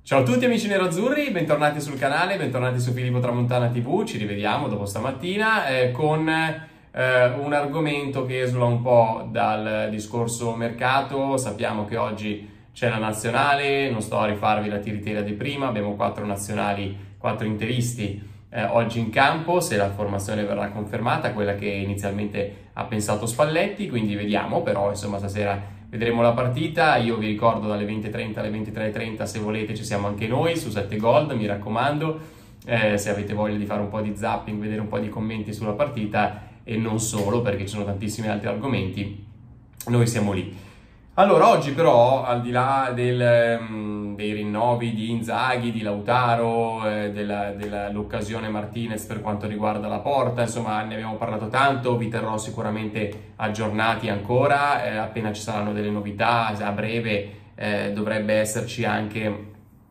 Ciao a tutti amici nerazzurri, bentornati sul canale, bentornati su Filippo Tramontana TV, ci rivediamo dopo stamattina con un argomento che esula un po' dal discorso mercato. Sappiamo che oggi c'è la nazionale, non sto a rifarvi la tiritera di prima, abbiamo 4 nazionali, 4 interisti oggi in campo, se la formazione verrà confermata, quella che inizialmente ha pensato Spalletti, quindi vediamo, però insomma stasera vedremo la partita. Io vi ricordo dalle 20:30 alle 23:30, se volete ci siamo anche noi su 7 Gold, mi raccomando, se avete voglia di fare un po' di zapping, vedere un po' di commenti sulla partita e non solo, perché ci sono tantissimi altri argomenti, noi siamo lì. Allora, oggi però, al di là dei rinnovi di Inzaghi, di Lautaro, dell'occasione Martinez per quanto riguarda la Porta, insomma ne abbiamo parlato tanto, vi terrò sicuramente aggiornati ancora, appena ci saranno delle novità, a breve dovrebbe esserci anche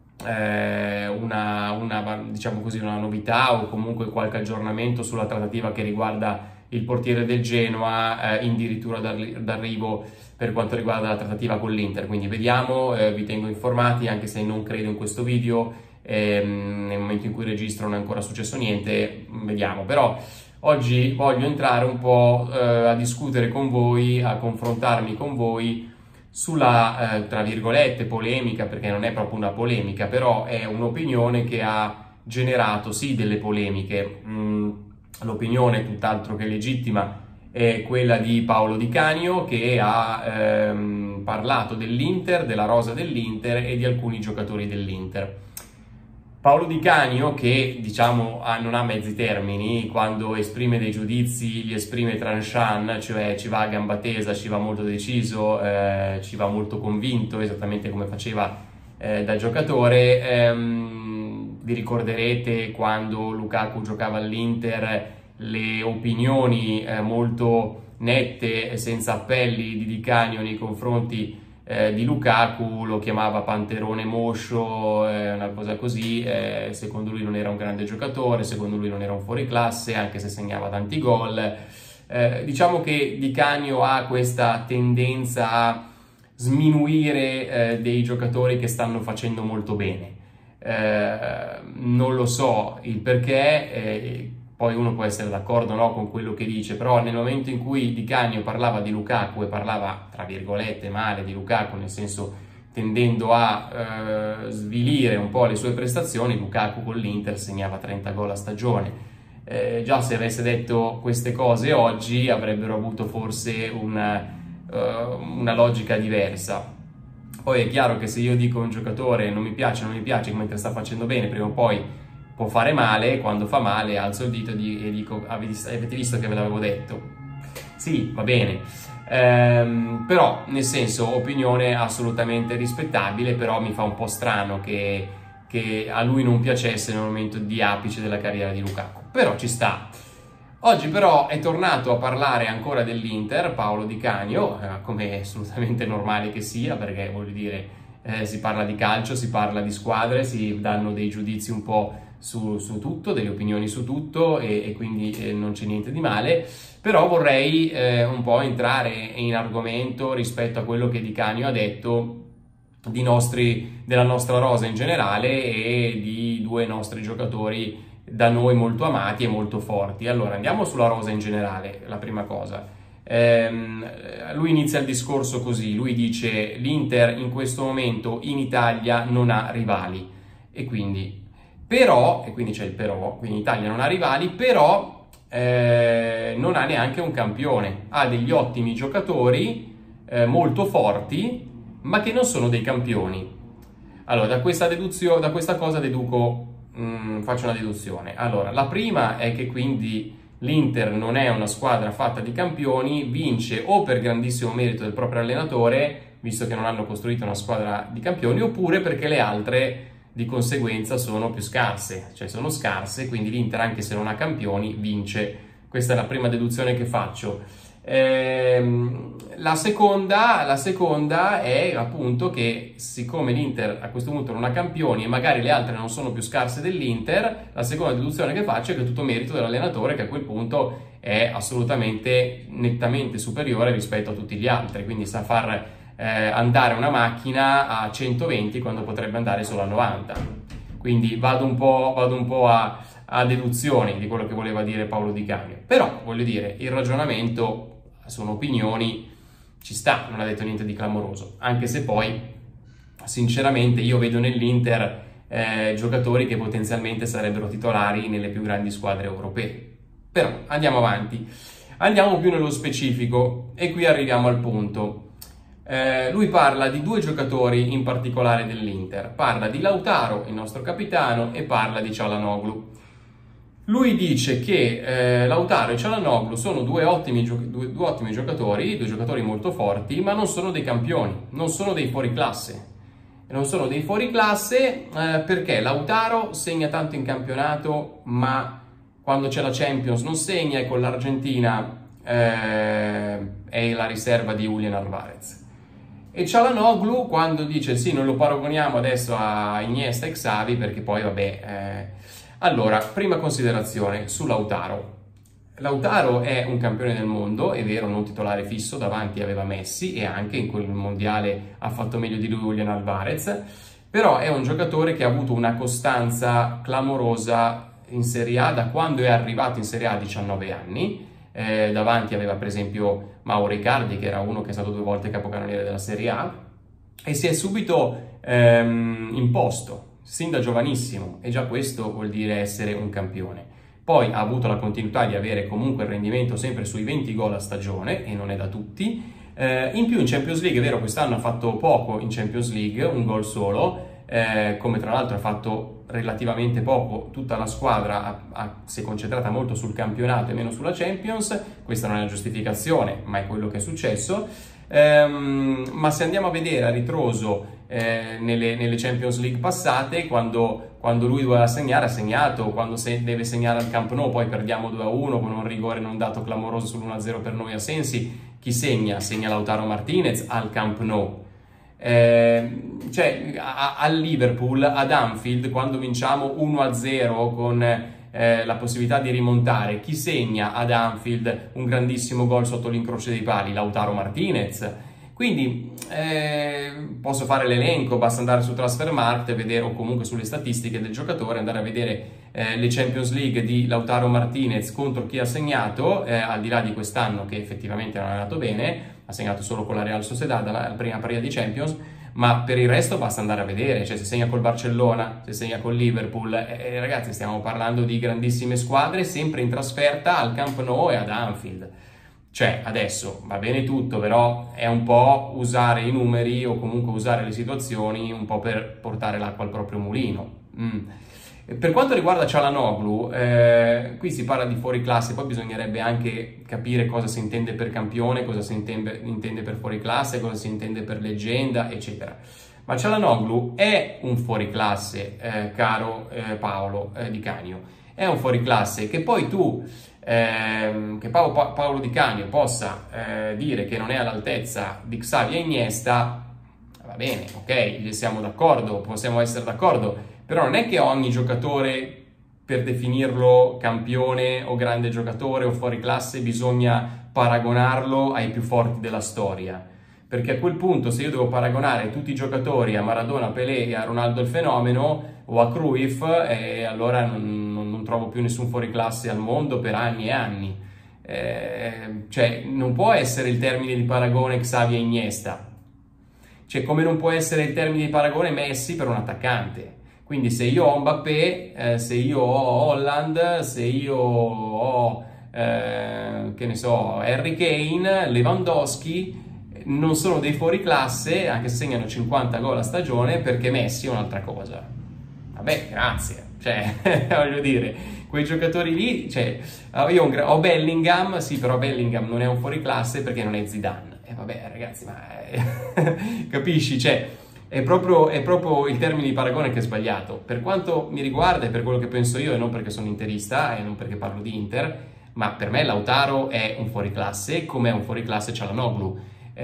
diciamo così, una novità o comunque qualche aggiornamento sulla trattativa che riguarda il portiere del Genoa, addirittura d'arrivo per quanto riguarda la trattativa con l'Inter, quindi vediamo, vi tengo informati anche se non credo in questo video, nel momento in cui registro non è ancora successo niente, vediamo. Però oggi voglio entrare un po' a discutere con voi, a confrontarmi con voi sulla, tra virgolette, polemica, perché non è proprio una polemica, però è un'opinione che ha generato sì delle polemiche. L'opinione tutt'altro che legittima è quella di Paolo Di Canio, che ha parlato dell'Inter, della rosa dell'Inter e di alcuni giocatori dell'Inter. Paolo Di Canio, che diciamo non ha mezzi termini, quando esprime dei giudizi li esprime tranchant, cioè ci va a gamba tesa, ci va molto deciso, ci va molto convinto, esattamente come faceva da giocatore. Vi ricorderete quando Lukaku giocava all'Inter le opinioni molto nette e senza appelli di Di Canio nei confronti di Lukaku, lo chiamava panterone moscio, una cosa così, secondo lui non era un grande giocatore, secondo lui non era un fuoriclasse, anche se segnava tanti gol. Diciamo che Di Canio ha questa tendenza a sminuire dei giocatori che stanno facendo molto bene. Non lo so il perché, poi uno può essere d'accordo, no, con quello che dice, però nel momento in cui Di Canio parlava di Lukaku e parlava tra virgolette male di Lukaku, nel senso tendendo a svilire un po' le sue prestazioni, Lukaku con l'Inter segnava 30 gol a stagione. Già se avesse detto queste cose oggi avrebbero avuto forse una logica diversa. Poi è chiaro che se io dico a un giocatore non mi piace, mentre sta facendo bene, prima o poi può fare male, quando fa male alzo il dito e dico avete visto che ve l'avevo detto? Sì, va bene, però nel senso, opinione assolutamente rispettabile, però mi fa un po' strano che a lui non piacesse nel momento di apice della carriera di Lukaku, però ci sta. Oggi però è tornato a parlare ancora dell'Inter Paolo Di Canio, come è assolutamente normale che sia, perché voglio dire, si parla di calcio, si parla di squadre, si danno dei giudizi un po' su tutto, delle opinioni su tutto, e quindi non c'è niente di male. Però vorrei un po' entrare in argomento rispetto a quello che Di Canio ha detto della nostra rosa in generale e di 2 nostri giocatori da noi molto amati e molto forti. Allora andiamo sulla rosa in generale, la prima cosa. Lui inizia il discorso così, lui dice: l'Inter in questo momento in Italia non ha rivali, e quindi c'è il però, quindi in Italia non ha rivali, però non ha neanche un campione, ha degli ottimi giocatori molto forti, ma che non sono dei campioni. Allora da questa cosa deduco, faccio una deduzione. Allora, la prima è che quindi l'Inter non è una squadra fatta di campioni, vince o per grandissimo merito del proprio allenatore, visto che non hanno costruito una squadra di campioni, oppure perché le altre di conseguenza sono più scarse, cioè sono scarse, quindi l'Inter, anche se non ha campioni, vince. Questa è la prima deduzione che faccio. La seconda è appunto che, siccome l'Inter a questo punto non ha campioni e magari le altre non sono più scarse dell'Inter, la seconda deduzione che faccio è che è tutto merito dell'allenatore, che a quel punto è assolutamente nettamente superiore rispetto a tutti gli altri, quindi sa far andare una macchina a 120 quando potrebbe andare solo a 90. Quindi vado un po' a deduzioni di quello che voleva dire Paolo Di Canio. Però, voglio dire, il ragionamento, sono opinioni, ci sta, non ha detto niente di clamoroso, anche se poi, sinceramente, io vedo nell'Inter giocatori che potenzialmente sarebbero titolari nelle più grandi squadre europee. Però andiamo avanti, andiamo più nello specifico e qui arriviamo al punto. Lui parla di due giocatori in particolare dell'Inter, parla di Lautaro, il nostro capitano, e parla di Çalhanoğlu. Lui dice che Lautaro e Çalhanoğlu sono due ottimi giocatori, due giocatori molto forti, ma non sono dei campioni, non sono dei fuoriclasse. Non sono dei fuoriclasse perché Lautaro segna tanto in campionato, ma quando c'è la Champions non segna, e con l'Argentina è la riserva di Julián Álvarez. E Çalhanoğlu, quando dice sì, non lo paragoniamo adesso a Iniesta e Xavi, perché poi vabbè... Allora, prima considerazione su Lautaro. Lautaro è un campione del mondo, è vero, non titolare fisso, davanti aveva Messi e anche in quel mondiale ha fatto meglio di lui Julián Álvarez, però è un giocatore che ha avuto una costanza clamorosa in Serie A da quando è arrivato in Serie A a 19 anni. Davanti aveva per esempio Mauro Icardi, che era uno che è stato 2 volte capocannoniere della Serie A, e si è subito imposto sin da giovanissimo, e già questo vuol dire essere un campione. Poi ha avuto la continuità di avere comunque il rendimento sempre sui 20 gol a stagione, e non è da tutti. In più in Champions League, è vero, quest'anno ha fatto poco in Champions League, un gol solo, come tra l'altro ha fatto relativamente poco tutta la squadra, si è concentrata molto sul campionato e meno sulla Champions. Questa non è una giustificazione, ma è quello che è successo. Ma se andiamo a vedere a ritroso nelle Champions League passate, quando lui doveva segnare ha segnato, quando deve segnare al Camp Nou, poi perdiamo 2-1 con un rigore non dato clamoroso sull'1-0 per noi a Sensi, chi segna? Segna Lautaro Martinez al Camp Nou. Cioè al Liverpool, ad Anfield, quando vinciamo 1-0 con la possibilità di rimontare, chi segna ad Anfield un grandissimo gol sotto l'incrocio dei pali? Lautaro Martinez. Quindi posso fare l'elenco, basta andare su Transfermarkt e vedere, o comunque sulle statistiche del giocatore, andare a vedere le Champions League di Lautaro Martinez contro chi ha segnato, al di là di quest'anno che effettivamente non è andato bene, ha segnato solo con la Real Sociedad la prima partita di Champions, ma per il resto basta andare a vedere, cioè se segna col Barcellona, se segna col Liverpool, ragazzi, stiamo parlando di grandissime squadre, sempre in trasferta al Camp Nou e ad Anfield. Cioè, adesso va bene tutto, però è un po' usare i numeri o comunque usare le situazioni un po' per portare l'acqua al proprio mulino. Per quanto riguarda Çalhanoğlu, qui si parla di fuoriclasse, poi bisognerebbe anche capire cosa si intende per campione, cosa si intende per fuoriclasse, cosa si intende per leggenda, eccetera. Ma Çalhanoğlu è un fuoriclasse, caro Paolo Di Canio, è un fuoriclasse che poi tu... che Paolo Di Canio possa dire che non è all'altezza di Xavi e Iniesta, va bene, ok, siamo d'accordo, possiamo essere d'accordo, però non è che ogni giocatore, per definirlo campione o grande giocatore o fuoriclasse, bisogna paragonarlo ai più forti della storia, perché a quel punto, se io devo paragonare tutti i giocatori a Maradona, Pelé e a Ronaldo il fenomeno o a Cruyff, allora non trovo più nessun fuoriclasse al mondo per anni e anni. Cioè non può essere il termine di paragone Xavi e Iniesta, cioè come non può essere il termine di paragone Messi per un attaccante. Quindi se io ho Mbappé, se io ho Holland, se io ho che ne so, Harry Kane, Lewandowski, non sono dei fuoriclasse, anche se segnano 50 gol a stagione, perché Messi è un'altra cosa. Vabbè, grazie. Cioè, voglio dire, quei giocatori lì, cioè, io ho Bellingham, sì, però Bellingham non è un fuoriclasse perché non è Zidane. E vabbè, ragazzi, ma capisci? Cioè, è proprio il termine di paragone che è sbagliato. Per quanto mi riguarda e per quello che penso io, e non perché sono interista e non perché parlo di Inter, ma per me Lautaro è un fuoriclasse, come è un fuoriclasse Çalhanoğlu.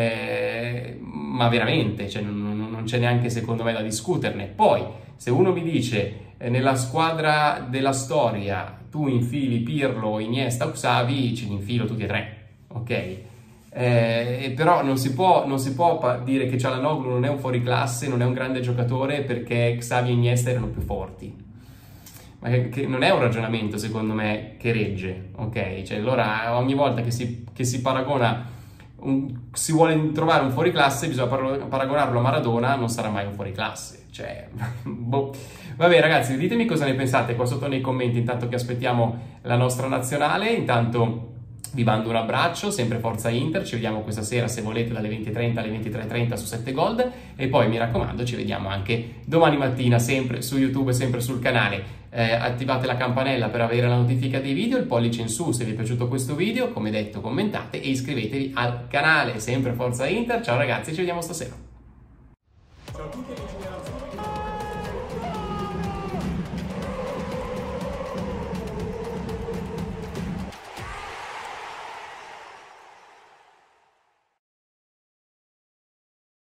Ma veramente, cioè, non c'è neanche secondo me da discuterne. Poi, se uno mi dice nella squadra della storia tu infili Pirlo, Iniesta o Xavi, ce li infilo tutti e tre, ok? Però non si può dire che Çalhanoğlu non è un fuoriclasse, non è un grande giocatore perché Xavi e Iniesta erano più forti. Ma che non è un ragionamento, secondo me, che regge, ok? Cioè, allora ogni volta che si paragona, si vuole trovare un fuoriclasse, bisogna paragonarlo a Maradona, non sarà mai un fuoriclasse. Cioè, boh. Vabbè ragazzi, ditemi cosa ne pensate qua sotto nei commenti, intanto che aspettiamo la nostra nazionale. Intanto vi mando un abbraccio, sempre Forza Inter, ci vediamo questa sera se volete dalle 20:30 alle 23:30 su 7 Gold e poi mi raccomando ci vediamo anche domani mattina sempre su YouTube e sempre sul canale. Attivate la campanella per avere la notifica dei video, il pollice in su se vi è piaciuto questo video, come detto commentate e iscrivetevi al canale, sempre Forza Inter. Ciao ragazzi, ci vediamo stasera.